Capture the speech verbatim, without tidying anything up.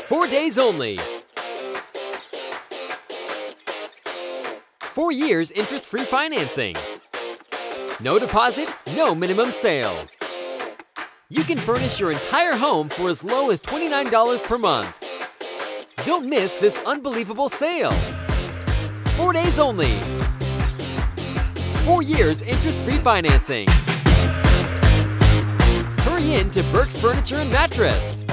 Four days only. Four years interest-free financing. No deposit, no minimum sale. You can furnish your entire home for as low as twenty-nine dollars per month. Don't miss this unbelievable sale. Four days only. Four years interest-free financing. Hurry in to Burke's Furniture and Mattress.